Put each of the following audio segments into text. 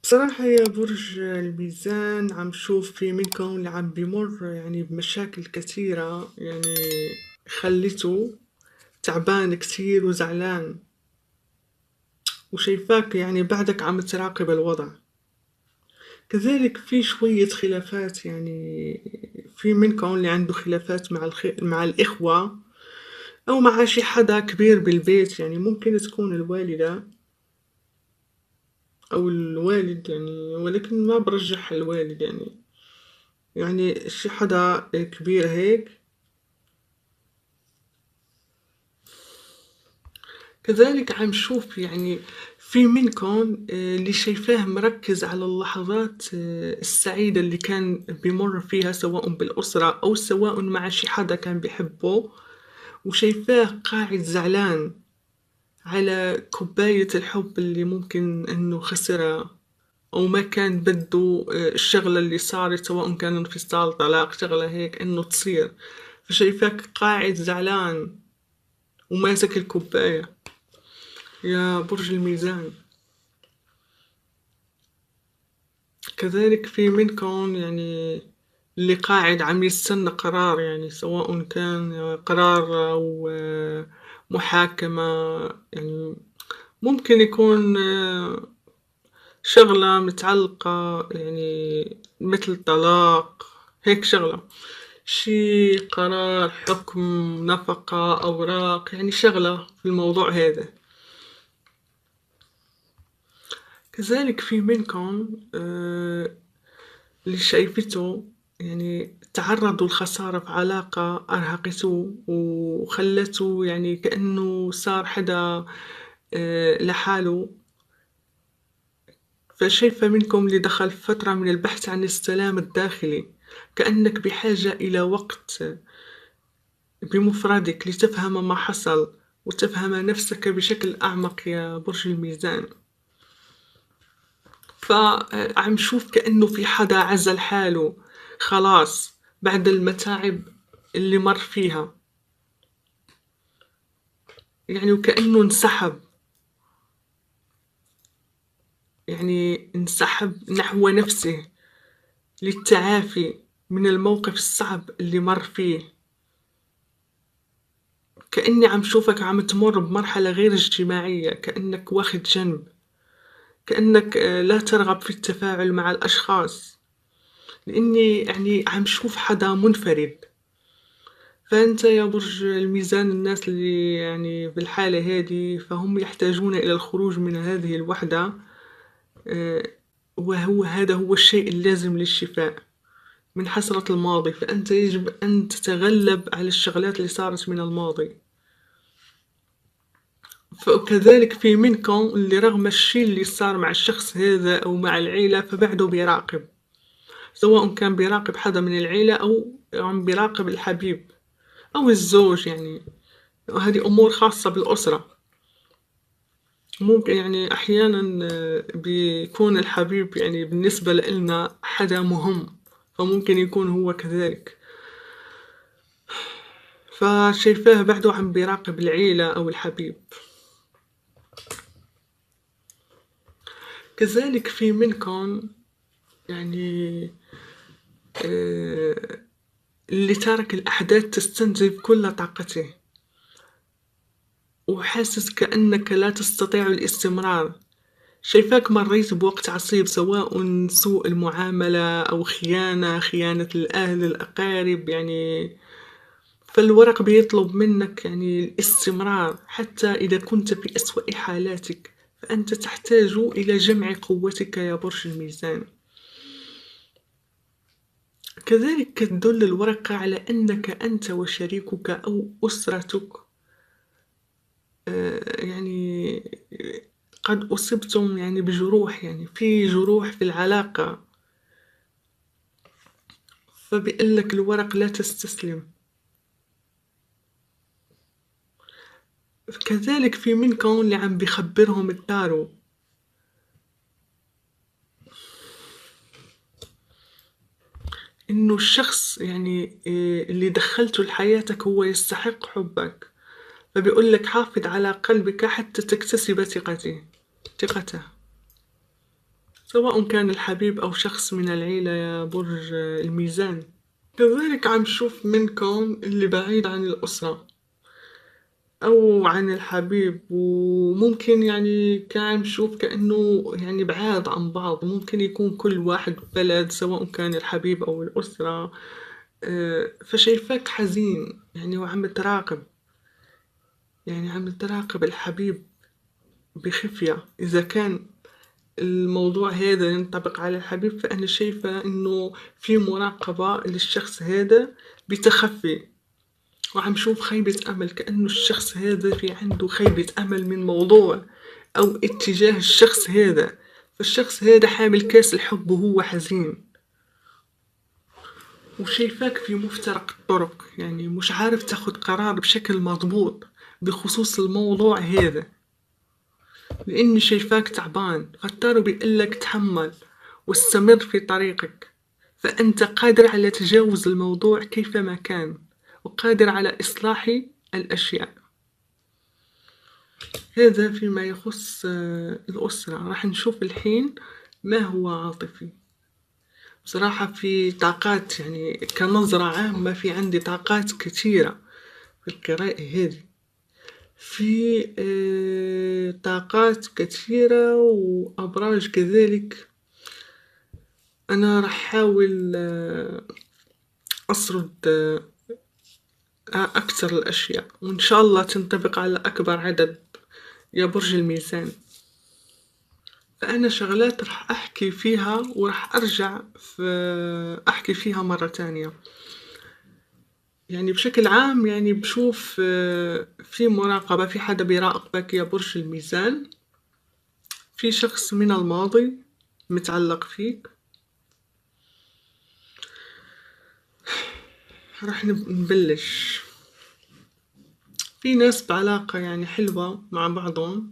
بصراحة يا برج الميزان عم شوف في منكم اللي عم بيمر يعني بمشاكل كثيرة خلته تعبان كتير وزعلان، وشايفاك يعني بعدك عم تراقب الوضع. كذلك في شوية خلافات، يعني في منكم اللي عنده خلافات مع الإخوة أو مع شي حدا كبير بالبيت، يعني ممكن تكون الوالدة أو الوالد، يعني ولكن ما برجح الوالد، يعني شي حدا كبير هيك. كذلك عم شوف يعني في منكم اللي شايفاه مركز على اللحظات السعيدة اللي كان بيمر فيها، سواء بالأسرة أو سواء مع شي حدا كان بيحبه، وشايفاه قاعد زعلان على كوباية الحب اللي ممكن إنه خسرها، أو ما كان بده الشغلة اللي صارت، سواء كان انفصال، طلاق، شغلة هيك إنه تصير. فشايفاك قاعد زعلان وماسك الكوباية يا برج الميزان. كذلك في منكم يعني اللي قاعد عم يستنى قرار، يعني سواء كان قرار أو محاكمة، يعني ممكن يكون شغلة متعلقة، يعني مثل طلاق، هيك شغلة، شي قرار حكم، نفقة، أوراق، يعني شغلة في الموضوع هذا. كذلك في منكم اللي شايفته يعني تعرضوا لخسارة في علاقة أرهقته وخلته يعني كأنه صار حدا لحاله. فشايفة منكم اللي دخل في فترة من البحث عن السلام الداخلي، كأنك بحاجة إلى وقت بمفردك لتفهم ما حصل وتفهم نفسك بشكل أعمق يا برج الميزان. فعم شوف كأنه في حدا عزل حاله خلاص بعد المتاعب اللي مر فيها، يعني وكأنه انسحب، يعني انسحب نحو نفسه للتعافي من الموقف الصعب اللي مر فيه. كأني عم شوفك عم تمر بمرحلة غير اجتماعية، كأنك واخد جنب، كأنك لا ترغب في التفاعل مع الأشخاص، لأني يعني عم شوف حدا منفرد. فأنت يا برج الميزان، الناس اللي يعني بالحالة هذه فهم يحتاجون إلى الخروج من هذه الوحدة، آه، هذا هو الشيء اللازم للشفاء من حسرة الماضي. فأنت يجب أن تتغلب على الشغلات اللي صارت من الماضي. فكذلك في منكم اللي رغم الشيء اللي صار مع الشخص هذا أو مع العيلة فبعده بيراقب، سواء كان بيراقب حدا من العيلة أو عم بيراقب الحبيب أو الزوج، يعني هذه أمور خاصة بالأسرة. ممكن يعني أحيانا بيكون الحبيب يعني بالنسبة لنا حدا مهم، فممكن يكون هو كذلك. فشايفاه بعده عم بيراقب العيلة أو الحبيب. كذلك في منكم يعني آه، اللي ترك الأحداث تستنزف كل طاقته، وحاسس كأنك لا تستطيع الاستمرار. شايفاك مريت بوقت عصيب، سواء سوء المعاملة أو خيانة الأهل الأقارب، يعني فالورق بيطلب منك يعني الاستمرار حتى إذا كنت في أسوأ حالاتك، فأنت تحتاج إلى جمع قوتك يا برج الميزان. كذلك تدل الورقة على أنك أنت وشريكك أو أسرتك يعني قد أصبتم يعني بجروح، يعني في جروح في العلاقة، فبيقول لك الورق لا تستسلم. كذلك في منكم اللي عم بيخبرهم التارو إنه الشخص يعني اللي دخلته لحياتك هو يستحق حبك، فبيقول لك حافظ على قلبك حتى تكتسب ثقته. سواء كان الحبيب أو شخص من العيلة يا برج الميزان. كذلك عم شوف منكم اللي بعيد عن الأسرة أو عن الحبيب، وممكن يعني كان نشوف كأنه يعني بعاد عن بعض، ممكن يكون كل واحد ببلد سواء كان الحبيب أو الأسرة. فشايفاك حزين يعني، وعم تراقب، يعني عم تراقب الحبيب بخفية. إذا كان الموضوع هذا ينطبق على الحبيب، فأنا شايفة إنه في مراقبة للشخص هذا بتخفي، وعم شوف خيبة أمل، كأنه الشخص هذا في عنده خيبة أمل من موضوع أو اتجاه الشخص هذا، فالشخص هذا حامل كاس الحب وهو حزين، وشايفاك في مفترق الطرق، يعني مش عارف تاخد قرار بشكل مضبوط بخصوص الموضوع هذا، لأني شايفاك تعبان. فالتارو بيقلك تحمل واستمر في طريقك، فأنت قادر على تجاوز الموضوع كيفما كان، وقادر على إصلاح الأشياء. هذا فيما يخص الأسرة. راح نشوف الحين ما هو عاطفي. بصراحة في طاقات، يعني كنظرة عامة في عندي طاقات كثيرة في القراءة هذه، في طاقات كثيرة وأبراج كذلك. أنا راح أحاول أسرد أكثر الأشياء، وإن شاء الله تنطبق على أكبر عدد يا برج الميزان. فأنا شغلات راح أحكي فيها وراح أرجع أحكي فيها مرة تانية. يعني بشكل عام يعني بشوف في مراقبة، في حدا بيراقبك يا برج الميزان، في شخص من الماضي متعلق فيك. راح نبلش. في ناس بعلاقة يعني حلوة مع بعضهم،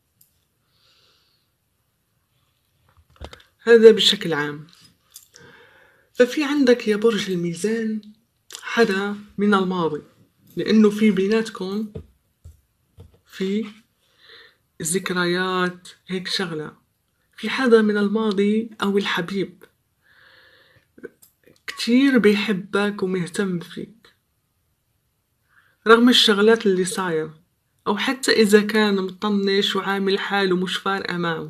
هذا بشكل عام. ففي عندك يا برج الميزان حدا من الماضي، لأنه في بيناتكم في ذكريات هيك شغلة. في حدا من الماضي أو الحبيب كتير بيحبك ومهتم فيك رغم الشغلات اللي صاير، أو حتى إذا كان مطنش وعامل حاله مش فارقة معه.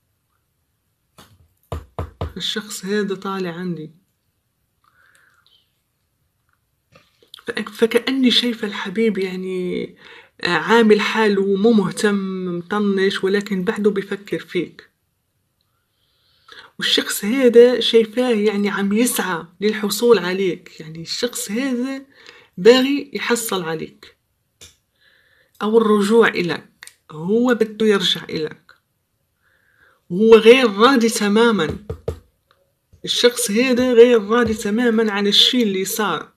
الشخص هذا طالع عندي، فكأني شايفة الحبيب يعني عامل حاله مو مهتم، مطنش، ولكن بعده بيفكر فيك. والشخص هذا شايفاه يعني عم يسعى للحصول عليك، يعني الشخص هذا باغي يحصل عليك أو الرجوع إلك، هو بده يرجع إلك، وهو غير راضي تماما. الشخص هذا غير راضي تماما عن الشي اللي صار.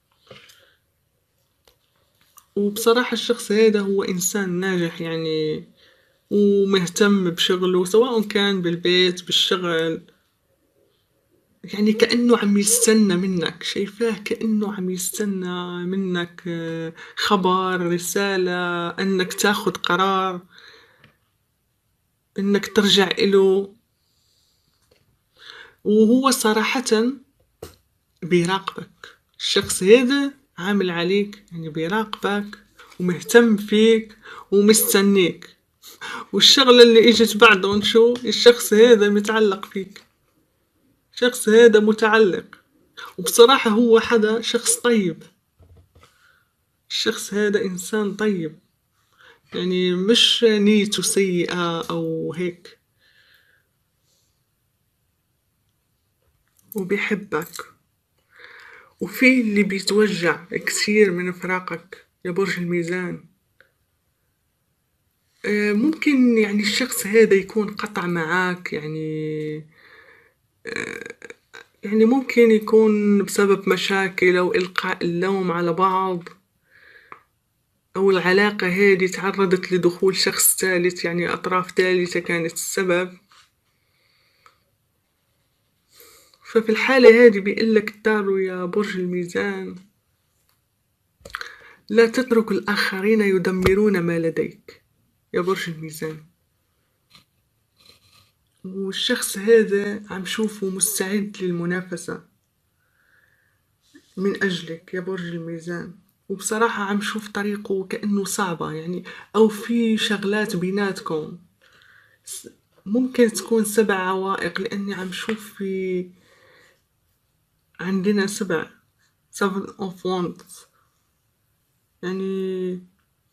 وبصراحة الشخص هذا هو إنسان ناجح يعني، ومهتم بشغله سواء كان بالبيت بالشغل، يعني كأنه عم يستنى منك، شايفاه كأنه عم يستنى منك خبر، رسالة، أنك تاخد قرار، أنك ترجع إله. وهو صراحة بيراقبك، الشخص هذا عامل عليك يعني بيراقبك ومهتم فيك ومستنيك. والشغلة اللي اجت بعدهم شو؟ الشخص هذا متعلق فيك، الشخص هذا متعلق. وبصراحة هو حدا شخص طيب، الشخص هذا إنسان طيب، يعني مش نيته سيئة أو هيك، وبيحبك. وفي اللي بيتوجع كثير من فراقك يا برج الميزان. ممكن يعني الشخص هذا يكون قطع معاك، يعني ممكن يكون بسبب مشاكل أو إلقاء اللوم على بعض، أو العلاقة هذه تعرضت لدخول شخص ثالث، يعني أطراف ثالثة كانت السبب. ففي الحالة هذه بيقلك التارو يا برج الميزان: لا تترك الآخرين يدمرون ما لديك يا برج الميزان. والشخص هذا عم شوفه مستعد للمنافسة من أجلك يا برج الميزان. وبصراحة عم شوف طريقه كأنه صعبة يعني، أو في شغلات بيناتكم ممكن تكون 7 عوائق، لأني عم شوف في عندنا 7 Seven of Wands يعني.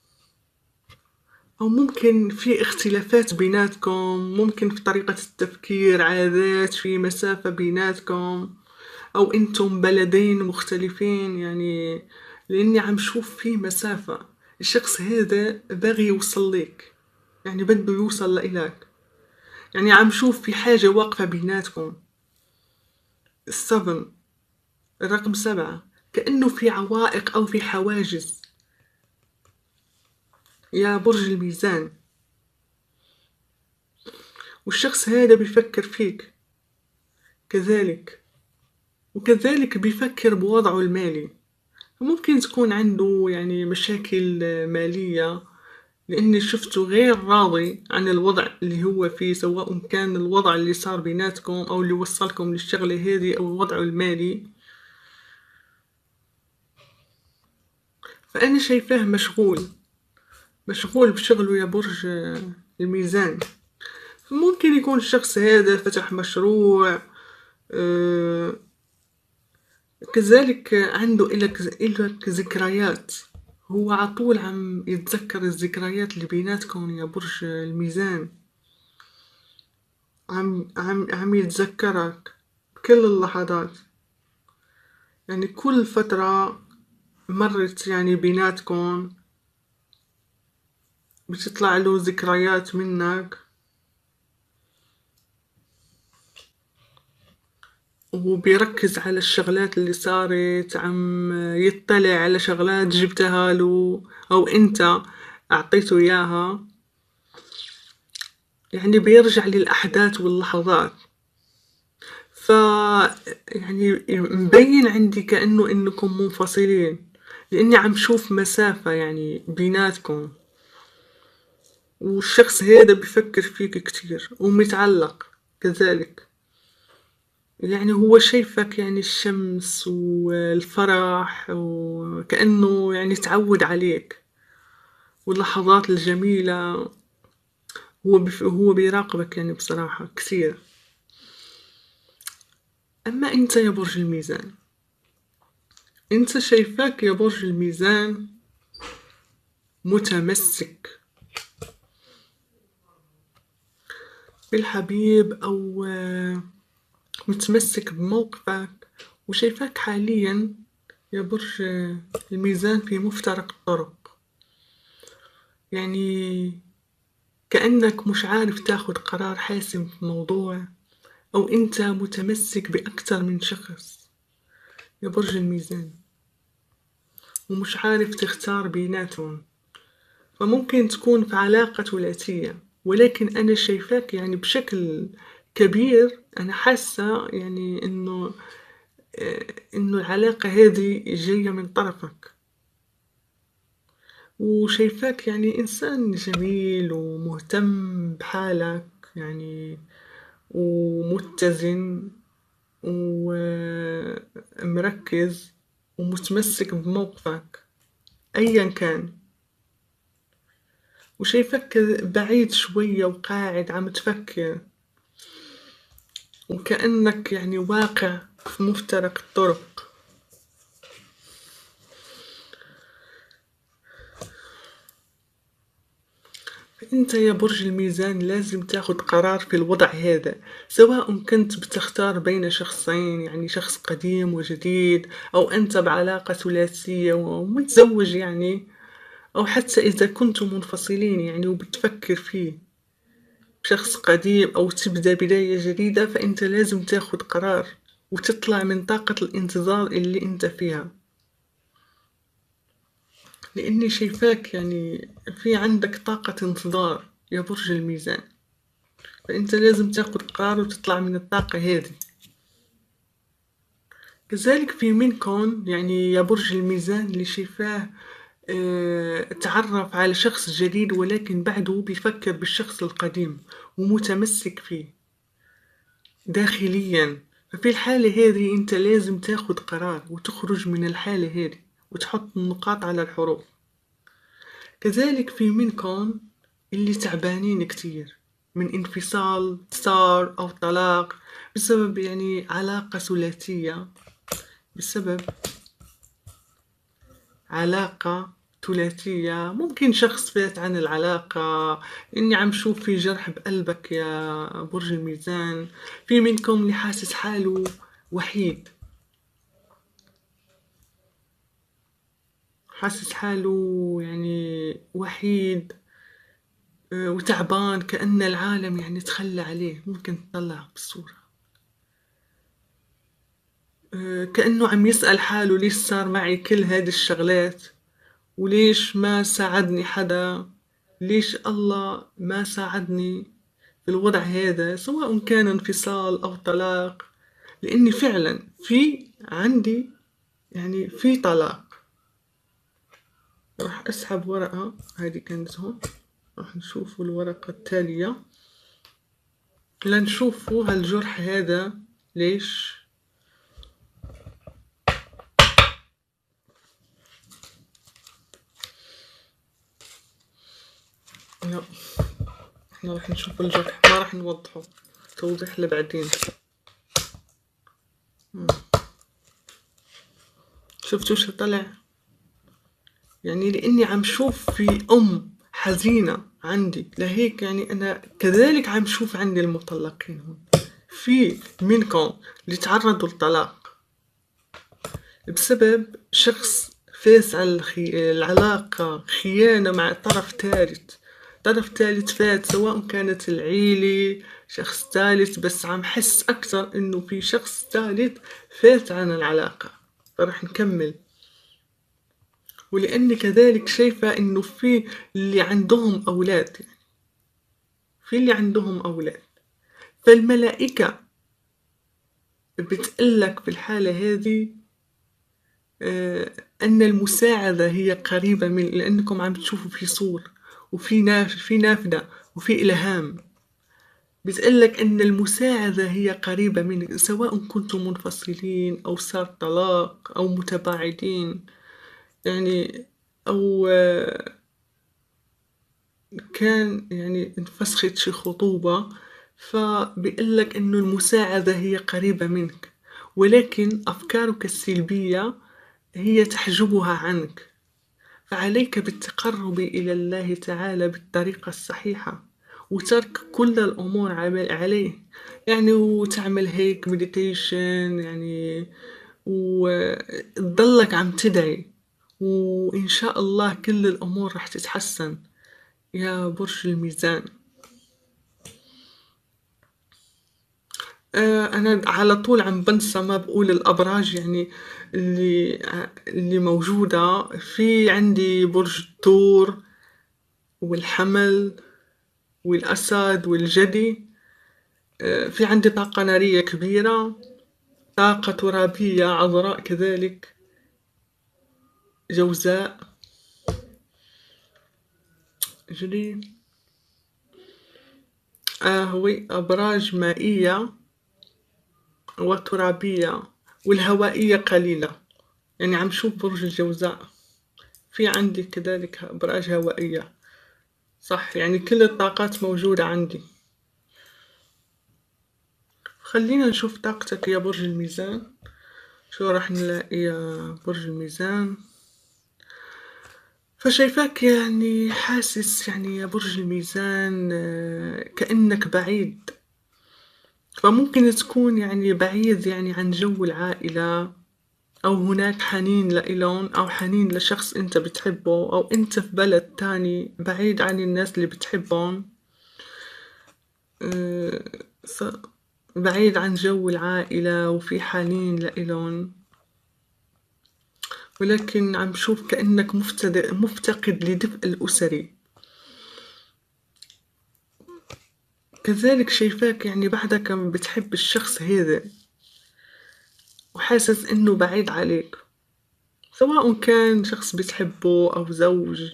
أو ممكن في اختلافات بيناتكم، ممكن في طريقة التفكير، عادات، في مسافة بيناتكم، أو أنتم بلدين مختلفين يعني. لأني عم شوف في مسافة، الشخص هذا باغي يوصل لك يعني، بده يوصل لإلك يعني. عم شوف في حاجة واقفة بيناتكم. السفن، الرقم 7، كأنه في عوائق أو في حواجز يا برج الميزان. والشخص هذا بيفكر فيك كذلك، وكذلك بيفكر بوضعه المالي. ممكن تكون عنده يعني مشاكل مالية، لأني شفته غير راضي عن الوضع اللي هو فيه، سواء كان الوضع اللي صار بيناتكم أو اللي وصلكم للشغلة هذه أو وضعه المالي. فأنا شايفاه مشغول بشغله يا برج الميزان. ممكن يكون الشخص هذا فتح مشروع، آه، كذلك عنده إلك ذكريات. هو عطول عم يتذكر الذكريات اللي بيناتكم يا برج الميزان. عم يتذكرك بكل اللحظات يعني. كل فترة مرت يعني بيناتكم بتطلع له ذكريات منك، وبيركز على الشغلات اللي صارت، عم يطلع على شغلات جبتها له أو أنت أعطيته إياها يعني. بيرجع للأحداث واللحظات. ف يعني مبين عندي كأنه إنكم منفصلين، لأني عم شوف مسافة يعني بيناتكم. والشخص هذا بيفكر فيك كتير ومتعلق كذلك يعني. هو شايفك يعني الشمس والفرح، وكأنه يعني تعود عليك واللحظات الجميلة. هو بيراقبك يعني بصراحة كثير. أما أنت يا برج الميزان، أنت شايفاك يا برج الميزان متمسك بالحبيب، أو متمسك بموقفك. وشايفاك حاليا يا برج الميزان في مفترق الطرق يعني. كأنك مش عارف تاخد قرار حاسم في موضوع، أو أنت متمسك بأكثر من شخص يا برج الميزان، ومش عارف تختار بيناتهم. فممكن تكون في علاقة ثلاثية، ولكن أنا شايفاك يعني بشكل كبير. أنا حاسة يعني إنه العلاقة هذه جاية من طرفك. وشايفاك يعني إنسان جميل ومهتم بحالك يعني، ومتزن ومركز ومتمسك بموقفك أيا كان. وشايفك بعيد شوية وقاعد عم تفكر، وكأنك يعني واقع في مفترق الطرق. أنت يا برج الميزان لازم تاخد قرار في الوضع هذا، سواء كنت بتختار بين شخصين يعني شخص قديم وجديد، أو أنت بعلاقة ثلاثية ومتزوج يعني، أو حتى إذا كنتم منفصلين يعني وبتفكر فيه شخص قديم، أو تبدأ بداية جديدة. فأنت لازم تاخد قرار وتطلع من طاقة الانتظار اللي أنت فيها. لأني شايفاك يعني في عندك طاقة انتظار يا برج الميزان. فأنت لازم تاخد قرار وتطلع من الطاقة هذه. كذلك في منكم يعني يا برج الميزان اللي شايفاه تعرف على شخص جديد، ولكن بعده بيفكر بالشخص القديم ومتمسك فيه. داخليا. ففي الحالة هذه انت لازم تاخد قرار وتخرج من الحالة هذه وتحط النقاط على الحروف. كذلك في منكم اللي تعبانين كتير من انفصال صار أو طلاق بسبب يعني علاقة ثلاثية، بسبب علاقة ثلاثية. ممكن شخص فات عن العلاقة، إني عم شوف في جرح بقلبك يا برج الميزان. في منكم اللي حاسس حاله وحيد، حاسس حاله يعني وحيد وتعبان، كأن العالم يعني تخلى عليه. ممكن تطلع بالصورة كأنه عم يسأل حاله ليش صار معي كل هذه الشغلات، وليش ما ساعدني حدا، ليش الله ما ساعدني في الوضع هذا، سواء كان انفصال أو طلاق. لأني فعلا في عندي يعني في طلاق. راح أسحب ورقة، هذه كانت هون، راح نشوف الورقة التالية لنشوفوا هالجرح هذا ليش. لا، احنا راح نشوف الجرح، ما راح نوضحه، توضيح لبعدين. شفتوا شو طلع؟ يعني لاني عم شوف في حزينة عندي، لهيك يعني انا كذلك عم شوف عندي المطلقين هون. في منكم اللي تعرضوا للطلاق بسبب شخص فاز على العلاقة، خيانة مع طرف ثالث. طرف ثالث فات، سواء كانت العيلة شخص ثالث، بس عم حس أكثر إنه في شخص ثالث فات عن العلاقة. فرح نكمل. ولأني كذلك شايفة إنه في اللي عندهم أولاد، يعني في اللي عندهم أولاد، فالملائكة بتقلك في الحالة هذه أن المساعدة هي قريبة من، لأنكم عم تشوفوا في صور وفي نافذة وفي إلهام. بتقلك أن المساعدة هي قريبة منك، سواء كنتم منفصلين أو صار طلاق أو متباعدين يعني، أو كان يعني انفسخت شي خطوبة. فبيقلك أنه المساعدة هي قريبة منك، ولكن أفكارك السلبية هي تحجبها عنك. فعليك بالتقرب إلى الله تعالى بالطريقة الصحيحة، وترك كل الأمور عليه، يعني وتعمل هيك مديتيشن يعني، وتضلك عم تدعي، وإن شاء الله كل الأمور رح تتحسن يا برج الميزان. أنا على طول عم بنسى ما بقول الأبراج يعني اللي موجودة. في عندي برج الثور والحمل والأسد والجدي. في عندي طاقة نارية كبيرة، طاقة ترابية عذراء، كذلك جوزاء، جدي هوي أبراج مائية وترابية، والهوائية قليلة. يعني عم شوف برج الجوزاء، في عندي كذلك أبراج هوائية، صح، يعني كل الطاقات موجودة عندي. خلينا نشوف طاقتك يا برج الميزان. شو راح نلاقي يا برج الميزان؟ فشايفاك يعني حاسس يعني يا برج الميزان كأنك بعيد. فممكن تكون يعني بعيد يعني عن جو العائلة، أو هناك حنين لإلهم، أو حنين لشخص أنت بتحبه، أو أنت في بلد تاني بعيد عن الناس اللي بتحبهم. آه، بعيد عن جو العائلة وفي حنين لإلهم، ولكن عم شوف كأنك مفتقد لدفء الأسري. كذلك شايفاك يعني بعدك بتحب الشخص هذا، وحاسس إنه بعيد عليك، سواء كان شخص بتحبه أو زوج.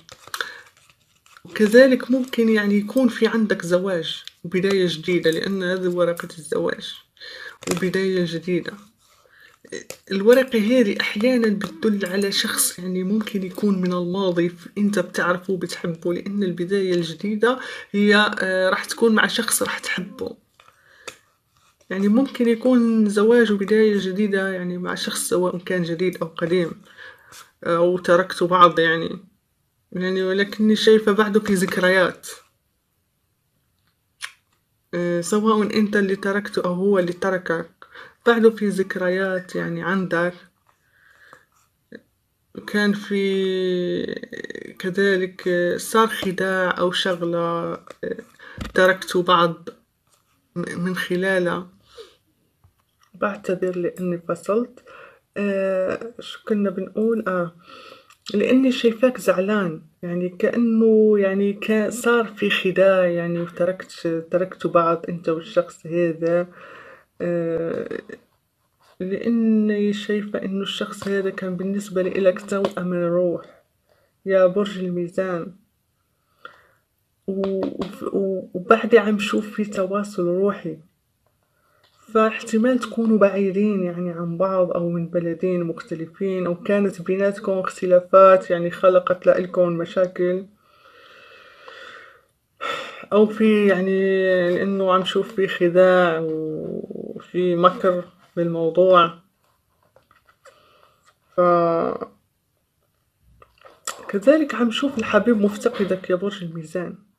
وكذلك ممكن يعني يكون في عندك زواج وبداية جديدة، لأن هذه ورقة الزواج. وبداية جديدة. الورقة هذه أحيانا بتدل على شخص يعني ممكن يكون من الماضي أنت بتعرفه وبتحبه، لأن البداية الجديدة هي راح تكون مع شخص راح تحبه. يعني ممكن يكون زواج وبداية جديدة يعني مع شخص سواء كان جديد أو قديم، أو تركتوا بعض يعني ولكني شايفة بعده في ذكريات. سواء أنت اللي تركته أو هو اللي تركك، بعده في ذكريات يعني عندك. كان في كذلك صار خداع أو شغلة تركتوا بعض من خلالها. بعتذر لأني فصلت. شو كنا بنقول لأني شايفاك زعلان، يعني كأنه يعني صار في خداع يعني تركتوا بعض أنت والشخص هذا. آه، لأني شايفة إنه الشخص هذا كان بالنسبة لإلك توأم الروح يا برج الميزان. وبعدي عم شوف في تواصل روحي، فاحتمال تكونوا بعيدين يعني عن بعض أو من بلدين مختلفين، أو كانت بيناتكم اختلافات يعني خلقت لإلكم مشاكل، أو في يعني لأنه عم شوف في خداع وفي مكر بالموضوع. ف كذلك عم شوف الحبيب مفتقدك يا برج الميزان.